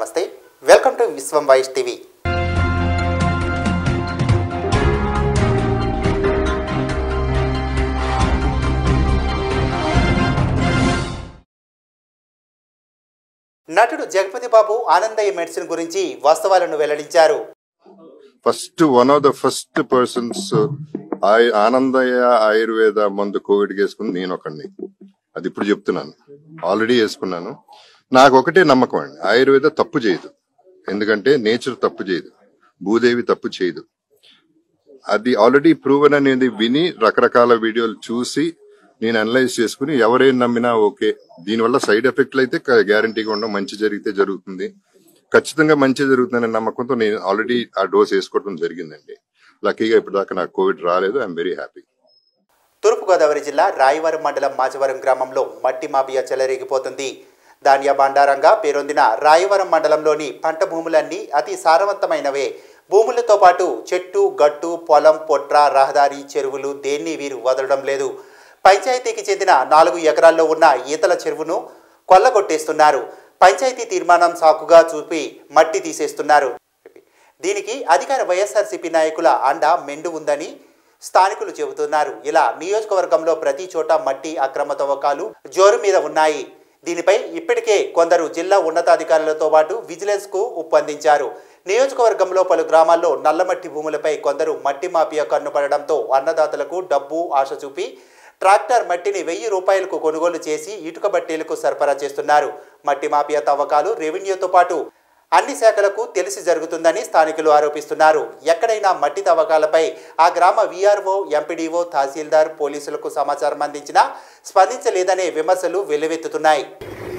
నమస్తే, welcome to Vishwam voice TV. నటుడు Jagapati Babu Anandayya medicine గురించి వాస్తవాలను వెల్లడించారు. One of the first persons Anandayya Ayurveda మందు కోవిడ్ వేసుకుని నేను ఒకడిని. అది ఇప్పుడు చెప్తున్నాను, ఆల్రెడీ వేసుకున్నాను. నాకు ఒకటే నమ్మకం అండి, ఆయుర్వేద తప్పు చేయదు. ఎందుకంటే నేచర్ తప్పు చేయదు, భూదేవి తప్పు చేయదు. అది ఆల్రెడీ ప్రూవన్ అనేది విని రకరకాల వీడియోలు చూసి నేను అనలైజ్ చేసుకుని ఎవరేం నమ్మినా ఓకే. దీనివల్ల సైడ్ ఎఫెక్ట్లు అయితే గ్యారంటీగా ఉండవు. మంచి జరిగితే జరుగుతుంది, ఖచ్చితంగా మంచి జరుగుతుందనే నమ్మకంతో నేను ఆల్రెడీ ఆ డోస్ వేసుకోవడం జరిగిందండి. లక్కీగా ఇప్పటిదాకా నాకు కోవిడ్ రాలేదు. I'm very happy. తూర్పుగోదావరి జిల్లా రాయవరం మండలం మాచవరం గ్రామంలో మట్టి మాఫియా చెలరేగిపోతుంది. ధాన్య భాండారంగా పేరొందిన రాయవరం మండలంలోని పంట భూములన్నీ అతి సారవంతమైనవే. భూములతో పాటు చెట్టు, గట్టు, పొలం, పొట్ర, రహదారి, చెరువులు దేన్ని వీరు వదలడం లేదు. పంచాయతీకి చెందిన 4 ఎకరాల్లో ఉన్న ఈతల చెరువును కొల్లగొట్టేస్తున్నారు. పంచాయతీ తీర్మానం సాకుగా చూపి మట్టి తీసేస్తున్నారు. దీనికి అధికార వైఎస్ఆర్సీపీ నాయకుల అండ మెండు ఉందని స్థానికులు చెబుతున్నారు. ఇలా నియోజకవర్గంలో ప్రతి చోట మట్టి అక్రమ తవ్వకాలు జోరు మీద ఉన్నాయి. దీనిపై ఇప్పటికే కొందరు జిల్లా ఉన్నతాధికారులతో పాటు విజిలెన్స్ కు ఒప్పందించారు. నియోజకవర్గంలో పలు గ్రామాల్లో నల్లమట్టి భూములపై కొందరు మట్టి మాఫియా కన్నుపడడంతో అన్నదాతలకు డబ్బు ఆశ చూపి ట్రాక్టర్ మట్టిని 1000 రూపాయలకు కొనుగోలు చేసి ఇటుక బట్టీలకు సరఫరా చేస్తున్నారు. మట్టి మాఫియా తవ్వకాలు రెవెన్యూతో పాటు అన్ని శాఖలకు తెలిసి జరుగుతుందని స్థానికులు ఆరోపిస్తున్నారు. ఎక్కడైనా మట్టి తవ్వకాలపై ఆ గ్రామ వీఆర్ఓ, ఎంపీడీఓ, తహసీల్దార్, పోలీసులకు సమాచారం అందించినా స్పందించలేదనే విమర్శలు వెల్లువెత్తుతున్నాయి.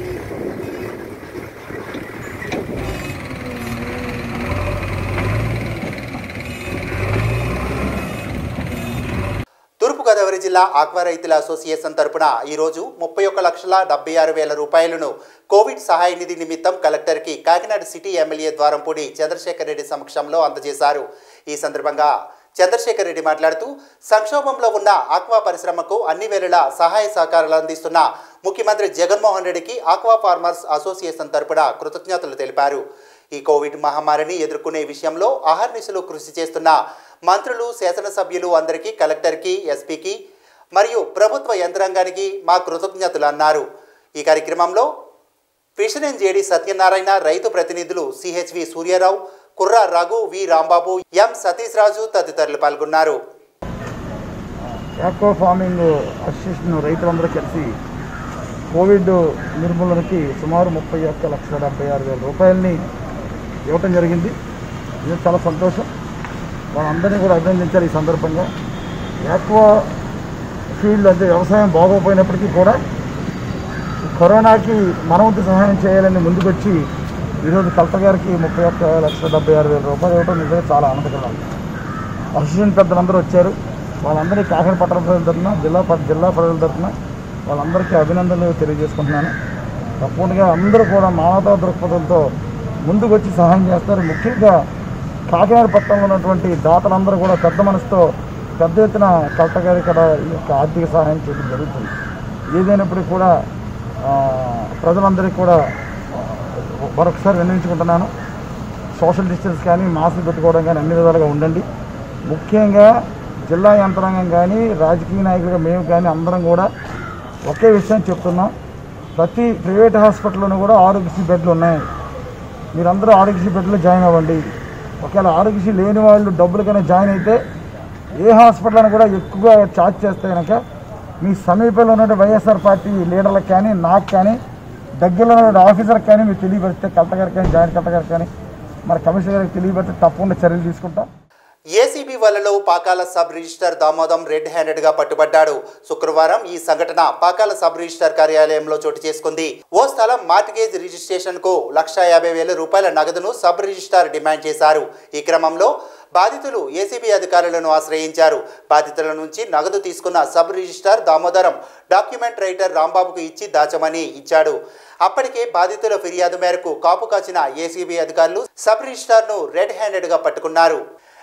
తూర్పుగోదావరి జిల్లా ఆక్వా రైతుల అసోసియేషన్ తరపున ఈరోజు 31,76,000 రూపాయలను కోవిడ్ సహాయ నిధి నిమిత్తం కలెక్టర్కి కాకినాడ సిటీ ఎమ్మెల్యే ద్వారంపూడి చంద్రశేఖర్ రెడ్డి సమక్షంలో అందజేశారు. ఈ సందర్భంగా చంద్రశేఖర్ రెడ్డి మాట్లాడుతూ సంక్షోభంలో ఉన్న ఆక్వా పరిశ్రమకు అన్ని వేళలా సహాయ సహకారాలు అందిస్తున్న ముఖ్యమంత్రి జగన్మోహన్ రెడ్డికి ఆక్వా ఫార్మర్స్ అసోసియేషన్ తరపున కృతజ్ఞతలు తెలిపారు. ఈ కోవిడ్ మహమ్మారిని ఎదుర్కొనే విషయంలో అహర్నిశలు కృషి చేస్తున్న మంత్రులు, శాసనసభ్యులు అందరికీ, కలెక్టర్కి, ఎస్పీకి మరియు ప్రభుత్వ యంత్రాంగానికి మా కృతజ్ఞతలు అన్నారు. ఈ కార్యక్రమంలో ఫిషరెన్ జేడి సత్యనారాయణ, రైతు ప్రతినిధులు CHV Suryarao, Kurra Raghu, V Rambabu, M Satish Raju తదితరులు పాల్గొన్నారు. ఆక్వా ఫార్మింగ్ అసోసియేషన్ రైతులందరూ కలిసి కోవిడ్ నిర్మూలనకి సుమారు 31,76,000 రూపాయలని ఇవ్వటం జరిగింది. ఇది చాలా సంతోషం. వాళ్ళందరినీ కూడా అభినందించాలి. ఈ సందర్భంగా ఆక్వా ఫీల్డ్ అంటే వ్యవసాయం బాగోపోయినప్పటికీ కూడా కరోనాకి మనవంతు సహాయం చేయాలని ముందుకొచ్చి ఈరోజు కలెక్టర్ గారికి 31,76,000 రూపాయలు ఇవ్వడం నిజంగా చాలా ఆనందకరం. అసోసియేషన్ పెద్దలందరూ వచ్చారు. వాళ్ళందరినీ కాకినాడ పట్టణ ప్రజల తరఫున, జిల్లా ప్రజల తరఫున వాళ్ళందరికీ అభినందనలు తెలియజేసుకుంటున్నాను. తప్పకుండా అందరూ కూడా మానవతా దృక్పథంతో ముందుకు వచ్చి సహాయం చేస్తారు. ముఖ్యంగా కాకినాడ పట్టణంలో ఉన్నటువంటి దాతలందరూ కూడా పెద్ద మనసుతో పెద్ద ఎత్తున కలెక్టర్ గారి ఇక్కడ ఈ యొక్క ఆర్థిక సహాయం చేయడం జరుగుతుంది. ఏదైనప్పటికీ కూడా ప్రజలందరికీ కూడా మరొకసారి విన్నవించుకుంటున్నాను. సోషల్ డిస్టెన్స్ కానీ, మాస్క్ పెట్టుకోవడం కానీ అన్ని విధాలుగా ఉండండి. ముఖ్యంగా జిల్లా యంత్రాంగం కానీ, రాజకీయ నాయకులుగా మేము కానీ అందరం కూడా ఒకే విషయం చెప్తున్నాం. ప్రతి ప్రైవేట్ హాస్పిటల్లోనూ కూడా ఆరోగ్యశ్రీ బెడ్లు ఉన్నాయి. మీరందరూ ఆరోగ్యశ్రీ బెడ్లో జాయిన్ అవ్వండి. ఒకవేళ ఆరోగ్యశ్రీ లేని వాళ్ళు డబ్బులకైనా జాయిన్ అయితే ఏ హాస్పిటల్ని కూడా ఎక్కువగా ఛార్జ్ చేస్తే కనుక మీ సమీపంలో ఉన్న వైఎస్ఆర్ పార్టీ లీడర్లకు కానీ, నాకు కానీ, దగ్గరలో ఉన్న ఆఫీసర్కి కానీ మీరు తెలియబెడితే, కలెక్టర్ గారికి కానీ, జాయింట్ కలెక్టర్ గారికి కానీ, మన కమిషనర్ గారికి తెలియబెడితే తప్పకుండా చర్యలు తీసుకుంటాం. ఏసీబీ వలలో Pakala sub register Damodam red హ్యాండెడ్గా పట్టుబడ్డాడు. శుక్రవారం ఈ సంఘటన పాకాల సబ్ రిజిస్టర్ కార్యాలయంలో చోటు చేసుకుంది. ఓ స్థలం మార్టిగేజ్ రిజిస్ట్రేషన్కు 1,50,000 రూపాయల నగదును సబ్ రిజిస్టార్ డిమాండ్ చేశారు. ఈ క్రమంలో బాధితులు ఏసీబీ అధికారులను ఆశ్రయించారు. బాధితుల నుంచి నగదు తీసుకున్న sub registrar Damodaram document writer రాంబాబుకు ఇచ్చి దాచమని ఇచ్చాడు. అప్పటికే బాధితుల ఫిర్యాదు మేరకు కాపు కాచిన ఏసీబీ అధికారులు సబ్ రిజిస్టార్ను రెడ్ హ్యాండెడ్గా పట్టుకున్నారు.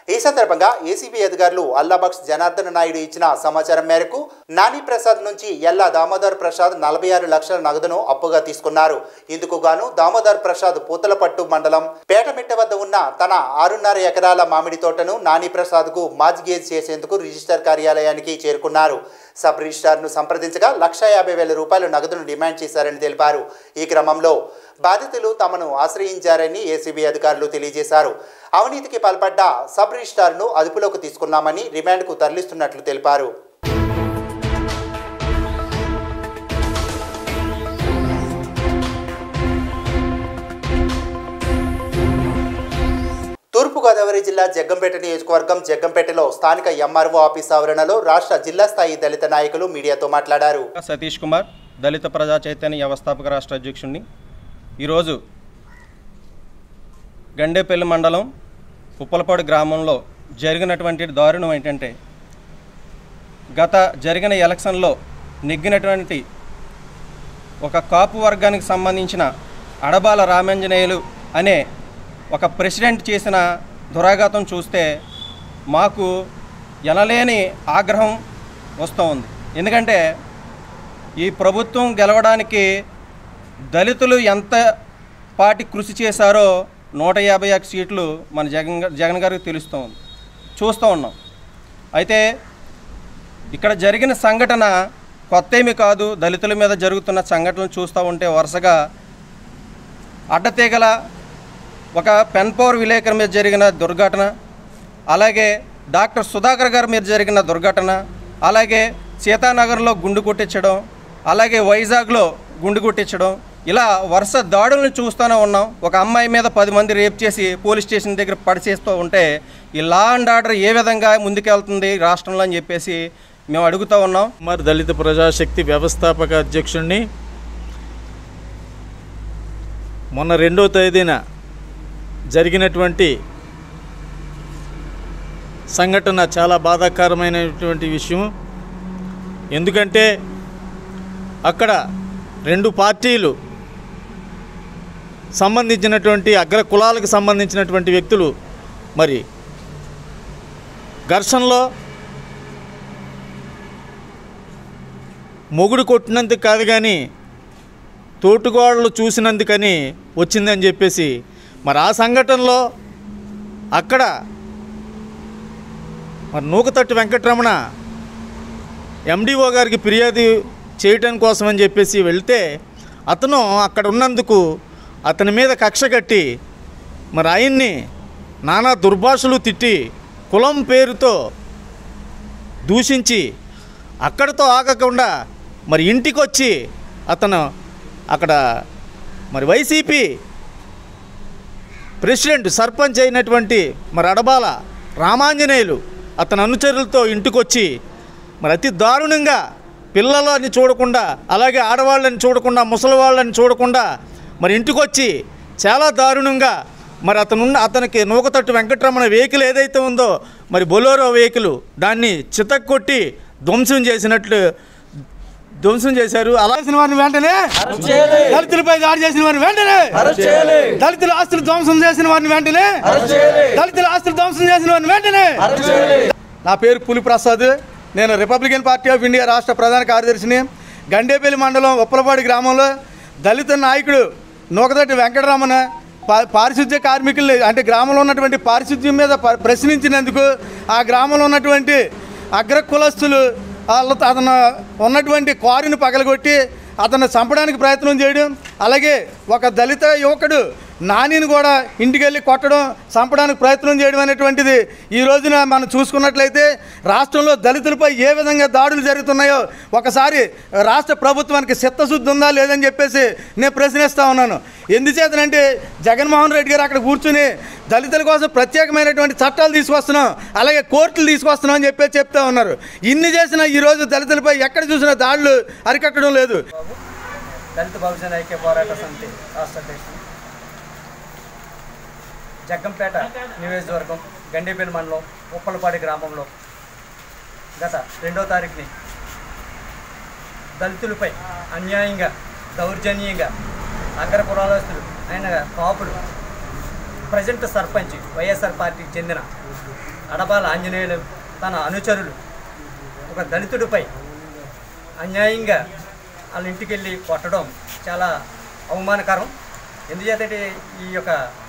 ఈ సందర్భంగా ఏసీబీ అధికారులు అల్లాబక్ష్ జనార్దన నాయుడు ఇచ్చిన సమాచారం మేరకు నాని ప్రసాద్ నుంచి ఎల్లా దామోదర్ ప్రసాద్ 46 లక్షల నగదును అప్పుగా తీసుకున్నారు. ఇందుకు గాను దామోదర్ ప్రసాద్ పూతలపట్టు మండలం పేటమిట్ట వద్ద ఉన్న తన 6.5 ఎకరాల మామిడి తోటను నాని ప్రసాద్ కు మార్జిగేజ్ చేసేందుకు రిజిస్టర్ కార్యాలయానికి చేరుకున్నారు. సబ్ రిజిస్ట్రార్ను సంప్రదించగా 1,50,000 రూపాయల నగదును డిమాండ్ చేశారని తెలిపారు. ఈ క్రమంలో బాధితులు తమను ఆశ్రయించారని ఏసీబీ అధికారులు తెలియజేశారు. అవినీతికి పాల్పడ్డ సబ్ రిజిస్ట్రార్ను అదుపులోకి తీసుకున్నామని రిమాండ్కు తరలిస్తున్నట్లు తెలిపారు. తూర్పుగోదావరి జిల్లా జగ్గంపేట నియోజకవర్గం జగ్గంపేటలో స్థానిక ఎంఆర్ఓ ఆఫీస్ ఆవరణలో రాష్ట్ర జిల్లా స్థాయి దళిత నాయకులు మీడియాతో మాట్లాడారు. సతీష్ కుమార్, దళిత ప్రజా చైతన్య వ్యవస్థాపక రాష్ట్ర అధ్యక్షుడిని. ఈరోజు గండేపల్లి మండలం ఉప్పలపాడు గ్రామంలో జరిగినటువంటి దారుణం ఏంటంటే, గత జరిగిన ఎలక్షన్లో నెగ్గినటువంటి ఒక కాపు వర్గానికి సంబంధించిన అడబాల రామాంజనేయులు అనే ఒక ప్రెసిడెంట్ చేసిన దురాఘాతం చూస్తే మాకు ఎనలేని ఆగ్రహం వస్తూ ఉంది. ఎందుకంటే ఈ ప్రభుత్వం గెలవడానికి దళితులు ఎంత పాటి కృషి చేశారో 151 సీట్లు మన జగన్ గారికి చూస్తూ ఉన్నాం. అయితే ఇక్కడ జరిగిన సంఘటన కొత్త ఏమీ కాదు. దళితుల మీద జరుగుతున్న సంఘటనలు చూస్తూ ఉంటే వరుసగా అడ్డతీగల ఒక పెన్ పవర్ విలేకరు మీద జరిగిన దుర్ఘటన, అలాగే డాక్టర్ సుధాకర్ గారి మీద జరిగిన దుర్ఘటన, అలాగే సీతానగర్లో గుండు కొట్టించడం, అలాగే వైజాగ్లో గుండు కొట్టించడం, ఇలా వరుస దాడులను చూస్తూనే ఉన్నాం. ఒక అమ్మాయి మీద 10 మంది రేప్ చేసి పోలీస్ స్టేషన్ దగ్గర పడిచేస్తూ ఉంటే ఈ లా అండ్ ఆర్డర్ ఏ విధంగా ముందుకెళ్తుంది రాష్ట్రంలో అని చెప్పేసి మేము అడుగుతూ ఉన్నాం. మరి దళిత ప్రజాశక్తి వ్యవస్థాపక అధ్యక్షుడిని మొన్న 2వ తేదీన జరిగినటువంటి సంఘటన చాలా బాధాకరమైనటువంటి విషయం. ఎందుకంటే అక్కడ 2 పార్టీలు సంబంధించినటువంటి అగ్ర కులాలకు సంబంధించినటువంటి వ్యక్తులు మరి ఘర్షణలో మొగుడు కొట్టినందుకు కాదు కానీ తోటుగోడలు చూసినందుకని వచ్చిందని చెప్పేసి మరి ఆ సంఘటనలో అక్కడ మరి నూకతట్టు వెంకటరమణ ఎండిఓ గారికి ఫిర్యాదు చేయటం కోసం అని చెప్పేసి వెళ్తే అతను అక్కడ ఉన్నందుకు అతని మీద కక్ష కట్టి మరి ఆయన్ని నానా దుర్భాషలు తిట్టి కులం పేరుతో దూషించి అక్కడితో ఆగకుండా మరి ఇంటికి వచ్చి అతను అక్కడ మరి వైసీపీ ప్రెసిడెంట్ సర్పంచ్ అయినటువంటి మరి అడబాల రామాంజనేయులు అతని అనుచరులతో ఇంటికొచ్చి మరి అతి దారుణంగా పిల్లలని చూడకుండా, అలాగే ఆడవాళ్ళని చూడకుండా, ముసలి వాళ్ళని చూడకుండా మరి ఇంటికొచ్చి చాలా దారుణంగా మరి అతనికి నూకతట్టు వెంకటరమణ వెహికల్ ఏదైతే ఉందో మరి బొలోరో వెహికల్ దాన్ని చితక్కొట్టి ధ్వంసం చేశారు. అలా చేసిన వారిని వెంటనే దళితులపై దాడి చేసిన వారిని వెంటనే, దళితుల ఆస్తులు ధ్వంసం చేసిన వారిని వెంటనే, దళితుల ఆస్తులు ధ్వంసం చేసిన వారిని వెంటనే. నా పేరు పులి ప్రసాద్. నేను రిపబ్లికన్ పార్టీ ఆఫ్ ఇండియా రాష్ట్ర ప్రధాన కార్యదర్శిని. గండేపల్లి మండలం ఉప్పలపాడు గ్రామంలో దళిత నాయకుడు నూకతట్టు వెంకటరమణ పారిశుద్ధ్య కార్మికులు అంటే గ్రామంలో ఉన్నటువంటి పారిశుద్ధ్యం మీద ప్రశ్నించినందుకు ఆ గ్రామంలో ఉన్నటువంటి అగ్ర కులస్తులు అతను ఉన్నటువంటి కారుని పగలగొట్టి అతను చంపడానికి ప్రయత్నం చేయడం, అలాగే ఒక దళిత యువకుడు నానిని కూడా ఇంటికి వెళ్ళి కొట్టడం, చంపడానికి ప్రయత్నం చేయడం అనేటువంటిది ఈ రోజున మనం చూసుకున్నట్లయితే రాష్ట్రంలో దళితులపై ఏ విధంగా దాడులు జరుగుతున్నాయో ఒకసారి రాష్ట్ర ప్రభుత్వానికి చిత్తశుద్ధి ఉందా లేదని చెప్పేసి నేను ప్రశ్నిస్తూ ఉన్నాను. ఎందుచేతనంటే జగన్మోహన్ రెడ్డి గారు అక్కడ కూర్చుని దళితుల కోసం ప్రత్యేకమైనటువంటి చట్టాలు తీసుకొస్తున్నాం, అలాగే కోర్టులు తీసుకొస్తున్నాం అని చెప్పి చెప్తా ఉన్నారు. ఇన్ని చేసినా ఈరోజు దళితులపై ఎక్కడ చూసినా దాడులు అరికట్టడం లేదు. దళిత బహుజన ఐక్య పోరాట సమితి రాష్ట్ర అధ్యక్షుడు, జగ్గంపేట నియోజకవర్గం గండేపల్లి మండలం ఉప్పలపాడి గ్రామంలో గత 2వ తారీఖుని దళితులపై అన్యాయంగా దౌర్జన్యంగా అగ్ర కులాలస్తులు అయిన కాపులు ప్రజెంట్ సర్పంచ్ వైఎస్ఆర్ పార్టీకి చెందిన అడబాల ఆంజనేయులు తన అనుచరులు ఒక దళితుడిపై అన్యాయంగా వాళ్ళ ఇంటికి వెళ్ళి కొట్టడం చాలా అవమానకరం. ఎందుచేతంటే ఈ యొక్క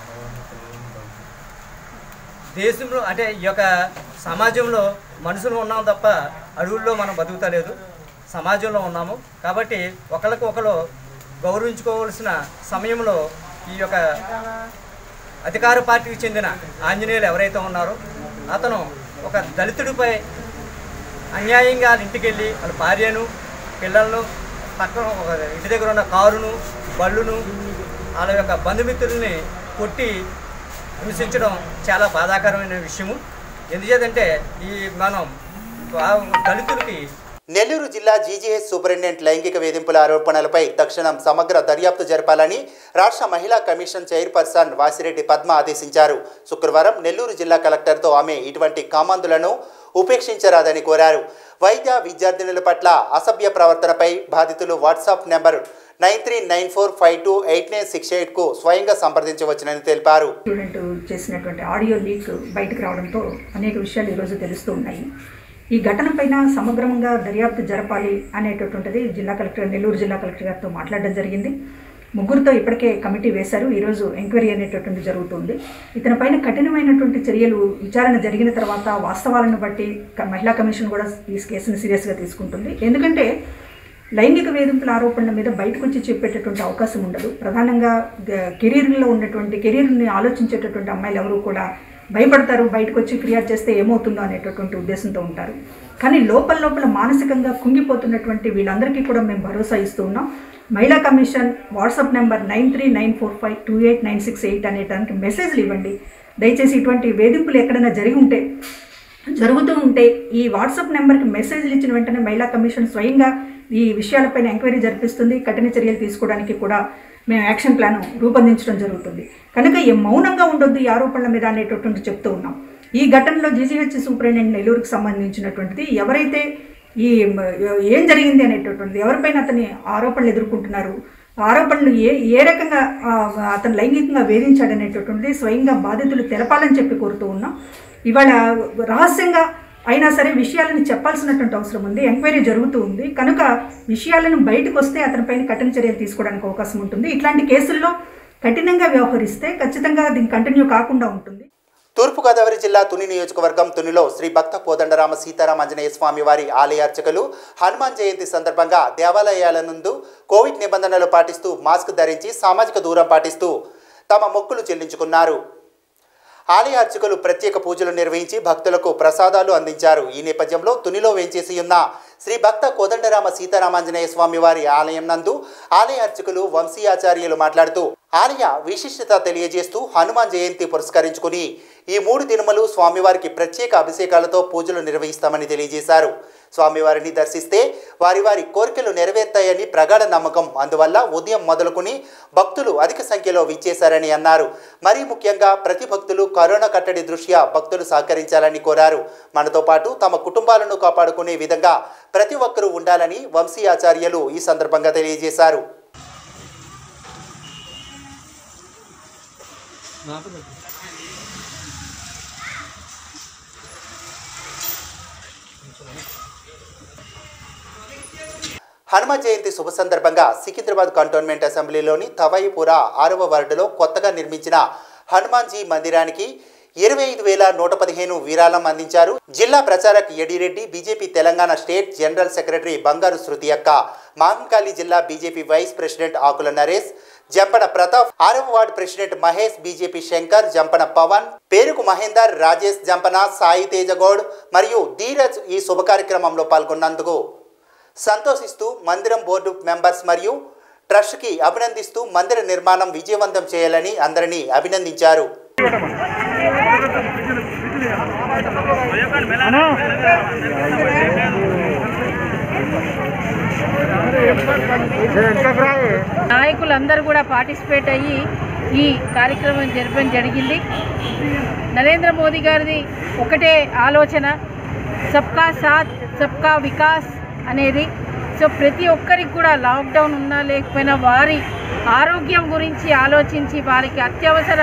దేశంలో అంటే ఈ యొక్క సమాజంలో మనుషులు ఉన్నాం తప్ప అడవుల్లో మనం బతుకుతలేదు, సమాజంలో ఉన్నాము. కాబట్టి ఒకరికొకరు గౌరవించుకోవాల్సిన సమయంలో ఈ యొక్క అధికార పార్టీకి చెందిన ఆంజనేయులు ఎవరైతే ఉన్నారో అతను ఒక దళితుడిపై అన్యాయంగా వాళ్ళ ఇంటికి వెళ్ళి వాళ్ళ భార్యను పిల్లలను పక్కన ఒక ఇంటి దగ్గర ఉన్న కారును బళ్ళును వాళ్ళ యొక్క బంధుమిత్రుల్ని కొట్టి హింసించడం చాలా బాధాకరమైన విషయము. ఎందుచేతంటే ఈ మనం దళితులకి నెల్లూరు జిల్లా జీజీహెచ్ సూపరింటెండెంట్ లైంగిక వేధింపుల ఆరోపణలపై తక్షణం సమగ్ర దర్యాప్తు జరపాలని రాష్ట్ర మహిళా కమిషన్ చైర్పర్సన్ వాసిరెడ్డి పద్మ ఆదేశించారు. శుక్రవారం నెల్లూరు జిల్లా కలెక్టర్తో ఆమె ఇటువంటి కామాందులను ఉపేక్షించరాదని కోరారు. వైద్య విద్యార్థినుల పట్ల అసభ్య ప్రవర్తనపై బాధితులు వాట్సాప్ నెంబర్ 9394528968కు స్వయంగా సంప్రదించవచ్చునని తెలిపారు. స్టూడెంట్ చేసినటువంటి ఆడియో లీక్ బయటకు రావడంతో అనేక విషయాలు ఈరోజు తెలుస్తూ ఉన్నాయి. ఈ ఘటన పైన సమగ్రంగా దర్యాప్తు జరపాలి అనేటటువంటిది నెల్లూరు జిల్లా కలెక్టర్ గారితో మాట్లాడడం జరిగింది. ముగ్గురితో ఇప్పటికే కమిటీ వేశారు. ఈరోజు ఎంక్వైరీ అనేటటువంటి జరుగుతుంది. ఇతనిపైన కఠినమైనటువంటి చర్యలు విచారణ జరిగిన తర్వాత వాస్తవాలను బట్టి మహిళా కమిషన్ కూడా ఈ కేసును సీరియస్గా తీసుకుంటుంది. ఎందుకంటే లైంగిక వేధింపుల ఆరోపణల మీద బయటకు వచ్చి చెప్పేటటువంటి అవకాశం ఉండదు. ప్రధానంగా కెరీర్ని ఆలోచించేటటువంటి అమ్మాయిలు ఎవరు కూడా భయపడతారు, బయటకు వచ్చి ఫిర్యాదు చేస్తే ఏమవుతుందో అనేటటువంటి ఉద్దేశంతో ఉంటారు. కానీ లోపల మానసికంగా కుంగిపోతున్నటువంటి వీళ్ళందరికీ కూడా మేము భరోసా ఇస్తూ ఉన్నాం. మహిళా కమిషన్ వాట్సాప్ నెంబర్ 9394528968 అనేటానికి మెసేజ్లు ఇవ్వండి. దయచేసి ఇటువంటి వేధింపులు ఎక్కడైనా జరుగుతూ ఉంటే ఈ వాట్సాప్ నెంబర్కి మెసేజ్లు ఇచ్చిన వెంటనే మహిళా కమిషన్ స్వయంగా ఈ విషయాలపైన ఎంక్వైరీ జరిపిస్తుంది. కఠిన చర్యలు తీసుకోవడానికి కూడా మేము యాక్షన్ ప్లాన్ రూపొందించడం జరుగుతుంది. కనుక మౌనంగా ఉండొద్దు ఈ ఆరోపణల మీద అనేటటువంటి చెప్తూ ఉన్నాం. ఈ ఘటనలో జీజీహెచ్ సూపరింటెండెంట్ నెల్లూరుకు సంబంధించినటువంటిది ఎవరైతే ఏం జరిగింది అనేటటువంటిది, ఎవరిపైన అతని ఆరోపణలు ఎదుర్కొంటున్నారు, ఆరోపణలు ఏ రకంగా అతను లైంగికంగా వేధించాడనేటటువంటిది స్వయంగా బాధితులు తెలపాలని చెప్పి కోరుతూ ఉన్నాం. ఇవాళ రహస్యంగా అయినా సరే విషయాలను చెప్పాల్సినటువంటి అవసరం ఉంది. ఎంక్వైరీ జరుగుతూ ఉంది. కనుక విషయాలను బయటకు వస్తే అతనిపైన కఠిన చర్యలు తీసుకోవడానికి అవకాశం ఉంటుంది. ఇట్లాంటి కేసుల్లో కఠినంగా వ్యవహరిస్తే ఖచ్చితంగా దీన్ని కంటిన్యూ కాకుండా ఉంటుంది. తూర్పుగోదావరి జిల్లా తుని నియోజకవర్గం తునిలో శ్రీ భక్త కోదండరామ సీతారామాంజనేయ స్వామి వారి ఆలయ అర్చకులు హనుమాన్ జయంతి సందర్భంగా దేవాలయాల నందు కోవిడ్ నిబంధనలు పాటిస్తూ మాస్క్ ధరించి సామాజిక దూరం పాటిస్తూ తమ మొక్కులు చెల్లించుకున్నారు. ఆలయ అర్చకులు ప్రత్యేక పూజలు నిర్వహించి భక్తులకు ప్రసాదాలు అందించారు. ఈ నేపథ్యంలో తునిలో వేంచేసి ఉన్న శ్రీ భక్త కోదండరామ సీతారామాంజనేయ స్వామి వారి ఆలయం నందు ఆలయ అర్చకులు వంశీయాచార్యులు మాట్లాడుతూ ఆలయ విశిష్టత తెలియజేస్తూ హనుమాన్ జయంతి పురస్కరించుకుని ఈ 3 దినములు స్వామివారికి ప్రత్యేక అభిషేకాలతో పూజలు నిర్వహిస్తామని తెలియజేశారు. స్వామివారిని దర్శిస్తే వారి కోరికలు నెరవేరుతాయని ప్రగాఢ నమ్మకం. అందువల్ల ఉదయం మొదలుకుని భక్తులు అధిక సంఖ్యలో విచ్చేశారని అన్నారు. మరీ ముఖ్యంగా ప్రతి భక్తులు కరోనా కట్టడి దృష్ట్యా భక్తులు సహకరించాలని కోరారు. మనతో పాటు తమ కుటుంబాలను కాపాడుకునే విధంగా ప్రతి ఒక్కరూ ఉండాలని వంశీయాచార్యులు ఈ సందర్భంగా తెలియజేశారు. హనుమాన్ జయంతి శుభ సందర్భంగా సికింద్రాబాద్ కంటోన్మెంట్ అసెంబ్లీలోని తవాయిపుర 6వ వార్డులో కొత్తగా నిర్మించిన హనుమాన్జీ మందిరానికి 25,115 విరాళం అందించారు. జిల్లా ప్రచారక్ Edireddy, BJP Telangana state general secretary Bangaru Shruti అక్క, మహంకాళి జిల్లా BJP vice president Akula Naresh, Jampana Pratap, 6వ ward president Mahesh, BJP Shankar, Jampana Pawan, పేరుకు మహేందర్, రాజేష్ జంపన, సాయి తేజగౌడ్ మరియు ధీరజ్ ఈ శుభ కార్యక్రమంలో పాల్గొన్నందుకు సంతోషిస్తూ మందిరం బోర్డు మెంబర్స్ మరియు ట్రస్ట్కి అభినందిస్తూ మందిర నిర్మాణం విజయవంతం చేయాలని అందరినీ అభినందించారు. నాయకులందరూ కూడా పార్టిసిపేట్ అయ్యి ఈ కార్యక్రమం జరపడం జరిగింది. నరేంద్ర మోదీ గారిది ఒకటే ఆలోచన, సబ్కా సాత్ సబ్కా వికాస్ అనేది. సో ప్రతి ఒక్కరికి కూడా లాక్డౌన్ ఉన్నా లేకపోయినా వారి ఆరోగ్యం గురించి ఆలోచించి వారికి అత్యవసర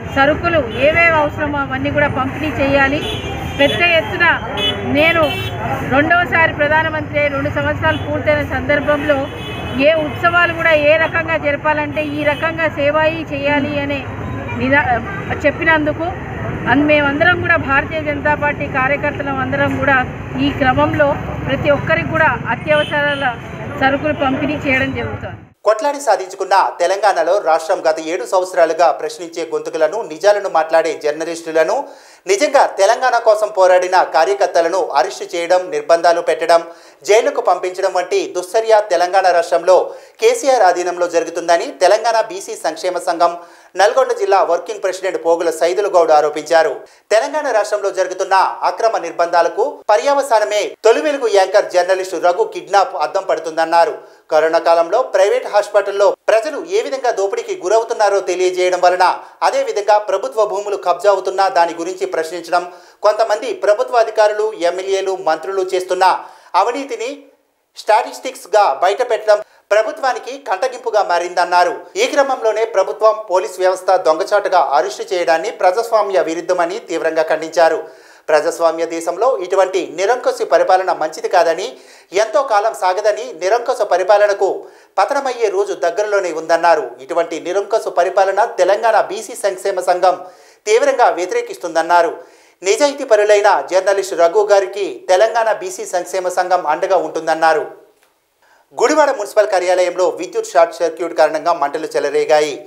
సరుకులు ఏవేవి అవసరమో అవన్నీ కూడా పంపిణీ చేయాలి. పెద్ద ఎత్తున నేను రెండవసారి ప్రధానమంత్రి 2 సంవత్సరాలు పూర్తయిన సందర్భంలో ఏ ఉత్సవాలు కూడా ఏ రకంగా జరపాలంటే ఈ రకంగా సేవాయి చేయాలి అనే చెప్పినందుకు మేమందరం కూడా భారతీయ జనతా పార్టీ కార్యకర్తలం అందరం కూడా ఈ క్రమంలో ప్రతి ఒక్కరికి కూడా అత్యవసరాల సరుకులు పంపిణీ చేయడం జరుగుతుంది. కొట్లాడి సాధించుకున్న తెలంగాణలో రాష్ట్రం గత 7 సంవత్సరాలుగా ప్రశ్నించే గొంతుకులను, నిజాలను మాట్లాడే జర్నలిస్టులను, నిజంగా తెలంగాణ కోసం పోరాడిన కార్యకర్తలను అరెస్టు చేయడం, నిర్బంధాలు పెట్టడం, జైలుకు పంపించడం వంటి దుశ్చర్య తెలంగాణ రాష్ట్రంలో కేసీఆర్ ఆధీనంలో జరుగుతుందని తెలంగాణ బీసీ సంక్షేమ సంఘం నల్గొండ జిల్లా వర్కింగ్ ప్రెసిడెంట్ పోగుల సైదులు గౌడ్ ఆరోపించారు. తెలంగాణ రాష్ట్రంలో జరుగుతున్న అక్రమ నిర్బంధాలకు పర్యవసానమే తొలి వెలుగు యాంకర్ జర్నలిస్టు రఘు కిడ్నాప్ అద్దం పడుతుందన్నారు. కరోనా కాలంలో ప్రైవేట్ హాస్పిటల్లో ప్రజలు ఏ విధంగా దోపిడీకి గురవుతున్నారో తెలియజేయడం వలన, అదేవిధంగా ప్రభుత్వ భూములు కబ్జా అవుతున్నా దాని గురించి ప్రశ్నించడం, కొంతమంది ప్రభుత్వ అధికారులు, ఎమ్మెల్యేలు, మంత్రులు చేస్తున్న అవినీతిని స్టాటిస్టిక్స్గా బయటపెట్టడం ప్రభుత్వానికి కంటగింపుగా మారిందన్నారు. ఈ క్రమంలోనే ప్రభుత్వం, పోలీస్ వ్యవస్థ దొంగచాటుగా అరెస్టు చేయడాన్ని ప్రజాస్వామ్య విరుద్ధమని తీవ్రంగా ఖండించారు. ప్రజాస్వామ్య దేశంలో ఇటువంటి నిరంకుశ పరిపాలన మంచిది కాదని, ఎంతో కాలం సాగదని, నిరంకుశ పరిపాలనకు పతనమయ్యే రోజు దగ్గరలోనే ఉందన్నారు. ఇటువంటి నిరంకుశ పరిపాలన తెలంగాణ బీసీ సంక్షేమ సంఘం తీవ్రంగా వ్యతిరేకిస్తుందన్నారు. నిజాయితీ పరులైన జర్నలిస్టు రఘు గారికి తెలంగాణ బీసీ సంక్షేమ సంఘం అండగా ఉంటుందన్నారు. గుడివాడ మున్సిపల్ కార్యాలయంలో విద్యుత్ షార్ట్ సర్క్యూట్ కారణంగా మంటలు చెలరేగాయి.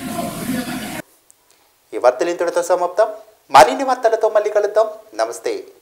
ఈ వార్తలు ఇంతటితో సమాప్తం. మరిన్ని వార్తలతో మళ్ళీ కలుద్దాం. నమస్తే.